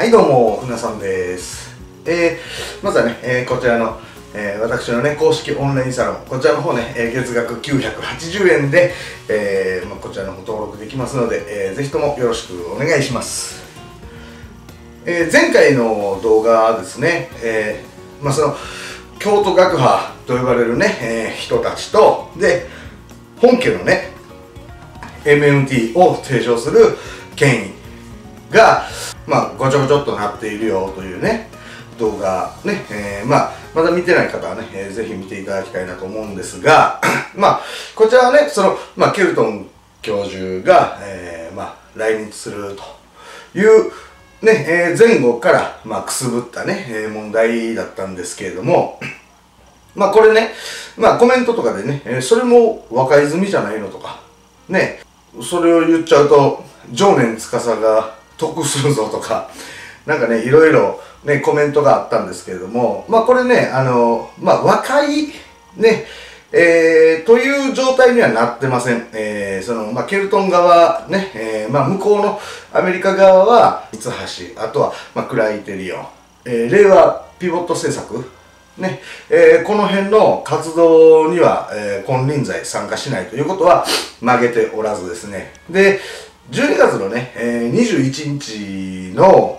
はいどうも、ふなさんです。まずはね、こちらの、私のね、公式オンラインサロン、こちらの方ね、月額980円で、こちらの方登録できますので、ぜひともよろしくお願いします。前回の動画はですね、その京都学派と呼ばれるね、人たちと、で、本家のね、MMT を提唱する権威が、ごちょごちょっとなっているよというね、動画ね、まだ見てない方はね、ぜひ見ていただきたいなと思うんですが、こちらはね、ケルトン教授が、来日するというね、前後からくすぶったね、問題だったんですけれども、これね、コメントとかでね、それも和解済みじゃないのとか、ね、それを言っちゃうと、常年司が得するぞとか、なんかね、いろいろね、コメントがあったんですけれども、これね、和解、ね、という状態にはなってません。ケルトン側、ね、向こうのアメリカ側は、三橋、あとは、クライテリオン、令和ピボット政策、ね、この辺の活動には、金輪際参加しないということは曲げておらずですね。で、12月のね、21日の、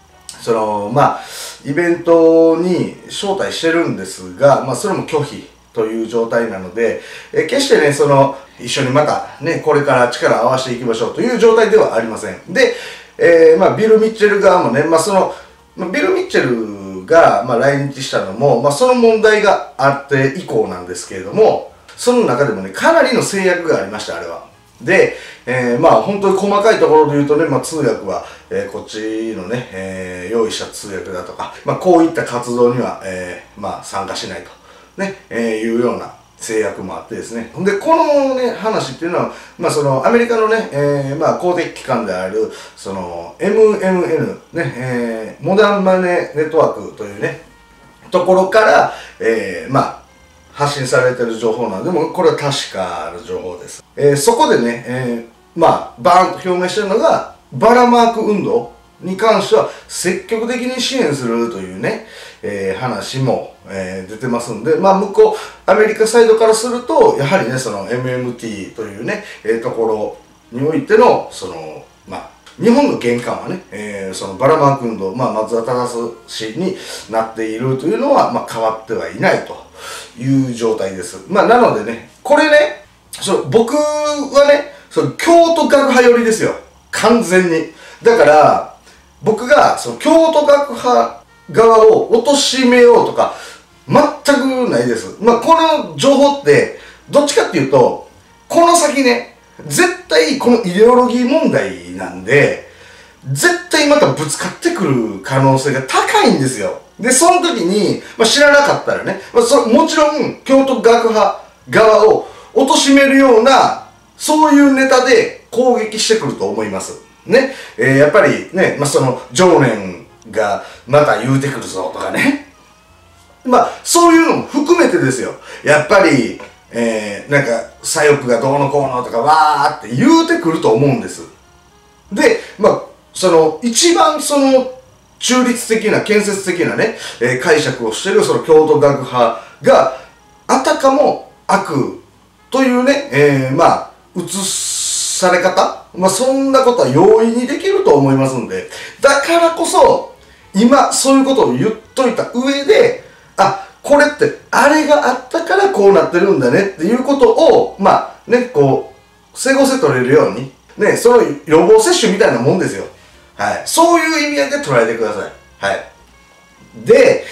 イベントに招待してるんですが、それも拒否という状態なので、決してね、一緒にまたね、これから力を合わせていきましょうという状態ではありません。で、ビル・ミッチェル側もね、ビル・ミッチェルが、来日したのも、その問題があって以降なんですけれども、その中でもね、かなりの制約がありました、あれは。で、本当に細かいところで言うとね、通訳は、こっちのね、用意した通訳だとか、こういった活動には、参加しないと、ね、いうような制約もあってですね。で、このね、話っていうのは、アメリカのね、公的機関である、MMN、ね、モダンマネーネットワークというね、ところから、発信されている情報なので、これは確かな情報です。そこでね、バーンと表明しているのが、バラマーク運動に関しては積極的に支援するというね、話も、出てますんで、向こう、アメリカサイドからすると、やはりね、MMT というね、ところにおいての、日本の玄関はね、バラマーク運動、松田忠氏になっているというのは、変わってはいないという状態です。なのでね、これね、僕はね、京都学派寄りですよ。完全に。だから、僕が、京都学派側を貶めようとか、全くないです。この情報って、どっちかっていうと、この先ね、絶対このイデオロギー問題なんで、絶対またぶつかってくる可能性が高いんですよ。で、その時に、知らなかったらね、もちろん、京都学派側を貶めるような、そういうネタで攻撃してくると思います。ね。やっぱりね、常年がまた言うてくるぞとかね。そういうのも含めてですよ。やっぱり、なんか、左翼がどうのこうのとか、わーって言うてくると思うんです。で、一番中立的な、建設的なね、解釈をしている京都学派が、あたかも悪というね、映され方、そんなことは容易にできると思いますんで、だからこそ、今、そういうことを言っといた上で、これって、あれがあったからこうなってるんだねっていうことを、整合性取れるように、ね、その予防接種みたいなもんですよ。はい。そういう意味合いで捉えてください。はい。で、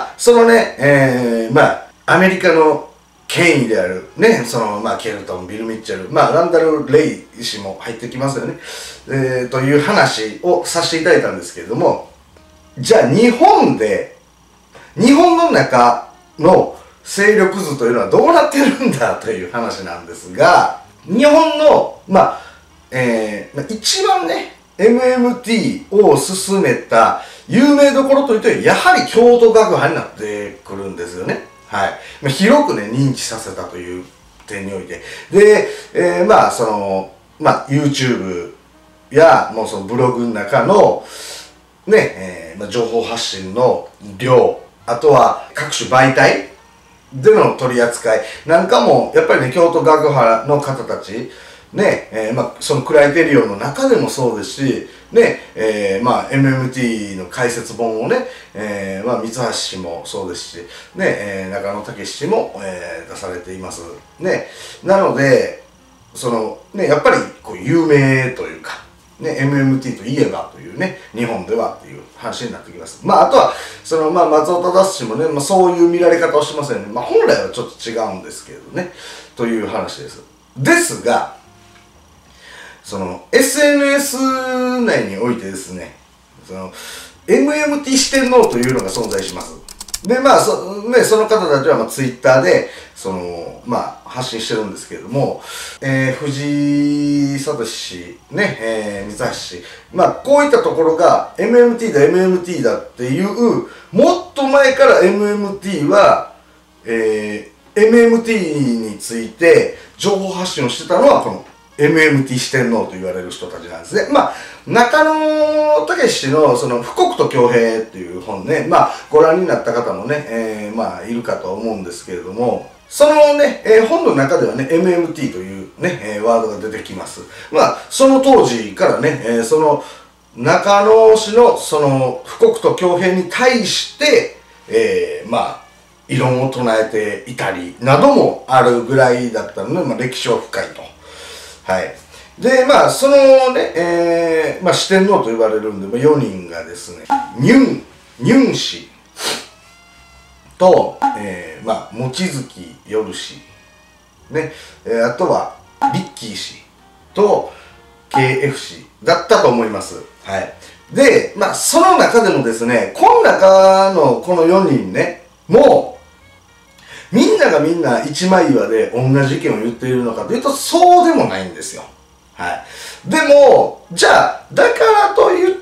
アメリカの権威である、ね、ケルトン、ビル・ミッチェル、ランダル・レイ氏も入ってきますよね。という話をさせていただいたんですけれども、じゃあ日本の中の勢力図というのはどうなってるんだという話なんですが、日本の、一番ね、MMT を進めた有名どころというと、やはり京都学派になってくるんですよね。はい。広くね、認知させたという点において。で、YouTube や、もうブログの中の、 情報発信の量、あとは各種媒体での取り扱いなんかも、やっぱりね、京都学派の方たち、そのクライテリオンの中でもそうですし、MMT の解説本をね、三橋氏もそうですし、中野武氏も、出されています。なので、やっぱりこう有名というか、MMT といえばというね、日本ではっていう話になってきます。あとは、松尾忠氏もね、そういう見られ方をしますよね。本来はちょっと違うんですけれどね、という話です。ですが、SNS 内においてですね、MMT 四天王というのが存在します。で、その方たちはTwitter で、発信してるんですけれども、藤井聡氏、三橋氏、こういったところが MMT だ、MMT だっていう、もっと前から MMT は、MMT について情報発信をしてたのは、このMMT 四天王と言われる人たちなんですね。中野武氏の富国と強兵っていう本ね、ご覧になった方もね、いるかと思うんですけれども、そのね、本の中ではね、MMT というね、ワードが出てきます。その当時からね、その中野氏の富国と強兵に対して、異論を唱えていたりなどもあるぐらいだったので、歴史は深いと。はい。で、そのね、四天王と言われるんで、4人がですね、ニュン氏と、望月夜氏、あとは、リッキー氏と、KF 氏だったと思います。はい。で、その中でもですね、この中のこの4人ね、もう、みんながみんな一枚岩で同じ意見を言っているのかというと、そうでもないんですよ。はい。でも、じゃあ、だからといって、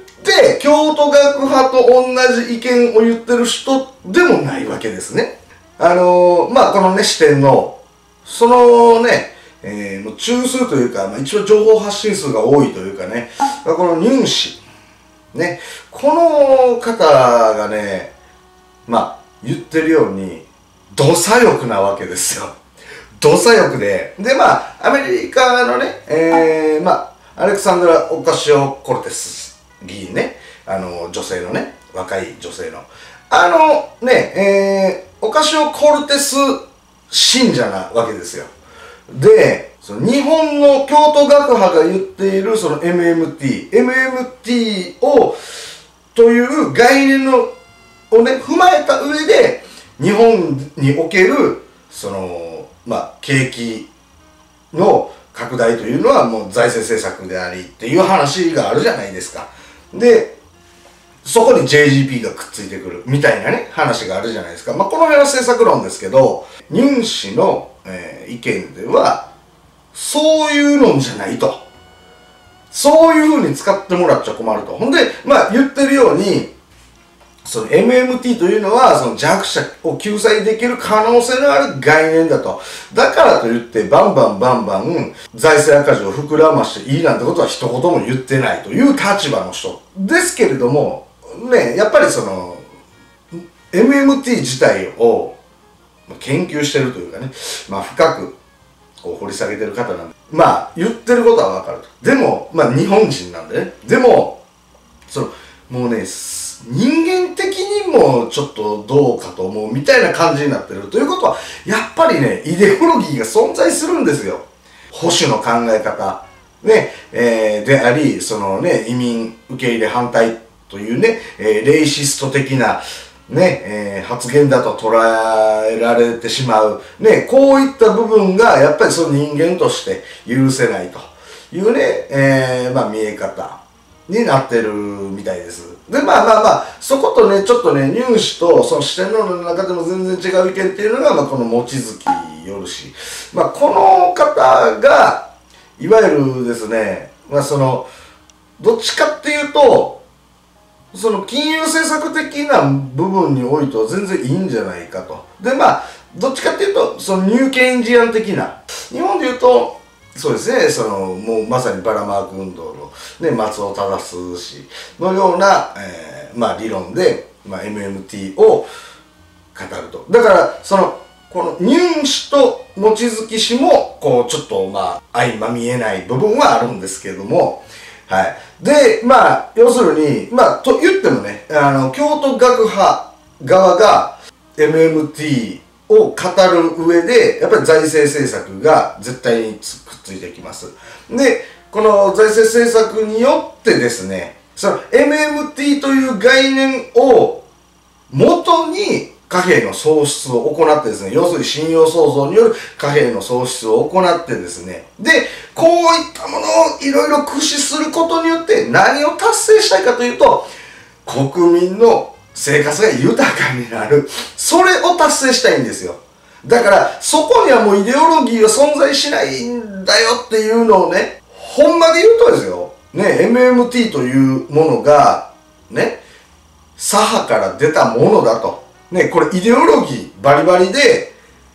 京都学派と同じ意見を言ってる人でもないわけですね。このね、四天王、そのね、中枢というか、一応情報発信数が多いというかね、このニュン氏、ね、この方がね、言ってるように、土佐欲なわけですよ。土佐欲で。で、アメリカのね、アレクサンドラ・オカシオ・コルテス議員ね、女性のね、若い女性の。オカシオ・コルテス信者なわけですよ。で、日本の京都学派が言っているその MMT を、という概念をね、踏まえた上で、日本における、景気の拡大というのはもう財政政策でありっていう話があるじゃないですか。で、そこに JGP がくっついてくるみたいなね、話があるじゃないですか。この辺は政策論ですけど、ニュン氏の、意見では、そういうのじゃないと。そういう風に使ってもらっちゃ困ると。ほんで、言ってるように、その MMT というのは、その弱者を救済できる可能性のある概念だと。だからといって、バンバン財政赤字を膨らましていいなんてことは一言も言ってないという立場の人ですけれども、ね、やっぱりMMT 自体を研究してるというかね、深くこう掘り下げてる方なんで、言ってることはわかると。でも、日本人なんでね。でも、もうね、人間的にもちょっとどうかと思うみたいな感じになってるということは、やっぱりね、イデオロギーが存在するんですよ。保守の考え方、ね、であり、移民受け入れ反対というね、レイシスト的な、ね、発言だと捉えられてしまう。ね、こういった部分が、やっぱりその人間として許せないというね、見え方になってるみたいです。で、そことね、ちょっとね、ニュン氏とその四天王の中でも全然違う意見っていうのが、この望月夜氏。この方が、いわゆるですね、どっちかっていうと、金融政策的な部分においては全然いいんじゃないかと。で、どっちかっていうと、ニューケインジアン的な、日本で言うと、 そうですね、もうまさにバラマーク運動の、ね、松尾忠氏のような、理論で、MMT を語ると。だからこの入試と望月氏もちょっと相まみえない部分はあるんですけれども、はい。で、要するに、と言ってもね、京都学派側が MMT を語る上で、やっぱり財政政策が絶対にくっついてきます。で、この財政政策によってですね、MMT という概念を元に貨幣の創出を行ってですね、要するに信用創造による貨幣の創出を行ってですね、で、こういったものをいろいろ駆使することによって何を達成したいかというと、国民の生活が豊かになる。それを達成したいんですよ。だから、そこにはもうイデオロギーは存在しないんだよっていうのをね、ほんまで言うとですよ、ね、MMT というものが、ね、左派から出たものだと。ね、これイデオロギーバリバリで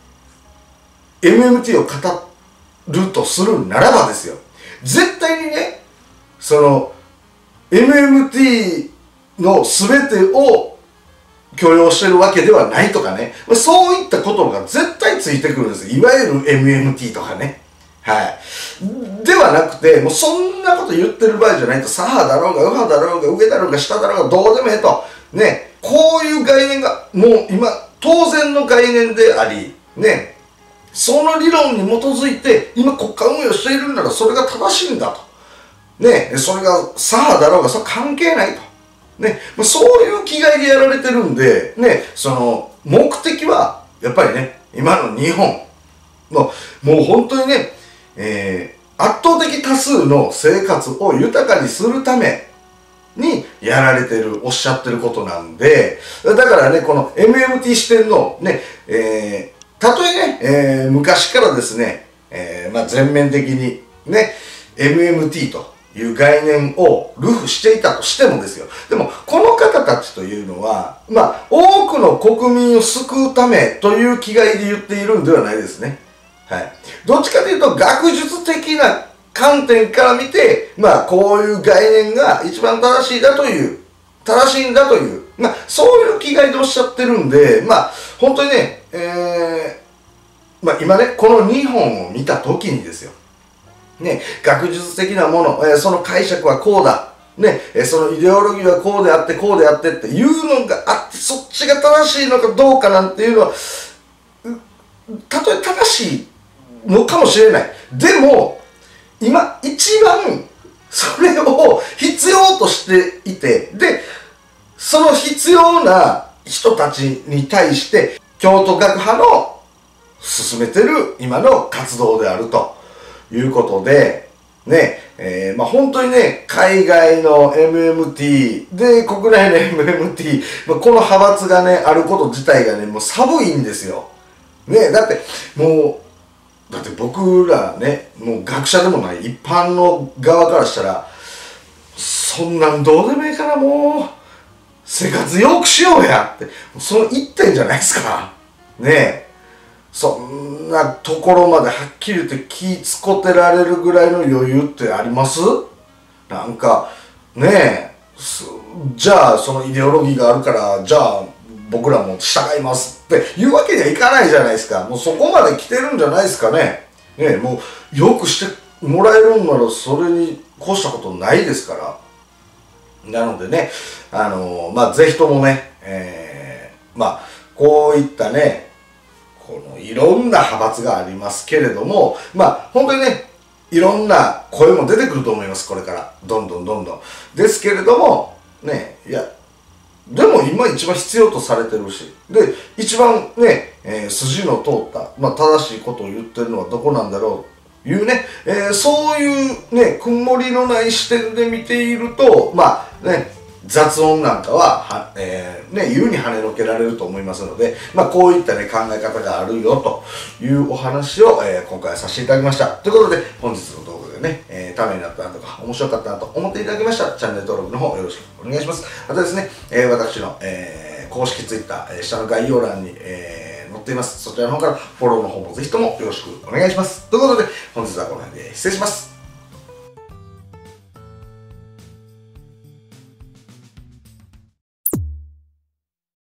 MMT を語るとするならばですよ。絶対にね、MMT の全てを許容してるわけではないとかね。そういった言葉が絶対ついてくるんですよ。いわゆる MMT とかね。はい。ではなくて、もうそんなこと言ってる場合じゃないと、左派だろうが、右派だろうが、上だろうが、下だろうが、どうでもええと。ね。こういう概念が、もう今、当然の概念であり、ね。その理論に基づいて、今国家運営をしているんなら、それが正しいんだと。ね。それが左派だろうが、それは関係ないと。ね。そういう気概でやられてるんで、ね。目的は、やっぱりね、今の日本の、もう本当にね、圧倒的多数の生活を豊かにするためにやられてる、おっしゃってることなんで、だからね、この MMT 視点のね、たとえね、昔からですね、全面的にね、MMT という概念を流布していたとしてもですよ。でも、この方たちというのは、多くの国民を救うためという気概で言っているんではないですね。はい。どっちかというと、学術的な観点から見て、こういう概念が一番正しいんだという、そういう気概でおっしゃってるんで、本当にね、今ね、この日本を見たときにですよ。ね、学術的なもの、その解釈はこうだ。ね、そのイデオロギーはこうであって、こうであってっていうのがあって、そっちが正しいのかどうかなんていうのは、たとえ正しいのかもしれない。でも、今一番それを必要としていて、で、その必要な人たちに対して、京都学派の進めてる今の活動であるということで、ね、本当にね、海外の MMT で国内の MMT、この派閥がね、あること自体がね、もう寒いんですよ。ね、だって僕らね、もう学者でもない一般の側からしたら、そんなんどうでもいいからもう、生活よくしようやって、その一点じゃないですか。ねえ。そんなところまではっきり言って気つこてられるぐらいの余裕ってあります？なんか、ねえ、じゃあそのイデオロギーがあるから、じゃあ僕らも従いますっていうわけにはいかないじゃないですか。もうそこまで来てるんじゃないですかね。ねえ、もうよくしてもらえるんならそれに越したことないですから。なのでね、ぜひともね、こういったね、このいろんな派閥がありますけれども、本当にね、いろんな声も出てくると思います、これから。どんどん。ですけれども、ね、いや、でも今一番必要とされてるし、で、一番ね、筋の通った、正しいことを言ってるのはどこなんだろうというね、そういうね、曇りのない視点で見ていると、雑音なんかは、優に跳ねのけられると思いますので、こういったね、考え方があるよというお話を、今回はさせていただきました。ということで、本日の動画でね、ためになったなとか、面白かったなと思っていただけましたら、チャンネル登録の方よろしくお願いします。あとですね、私の、公式 Twitter、下の概要欄に、載っっています。そちらの方からフォローの方もぜひともよろしくお願いします。ということで、本日はこの辺で失礼します。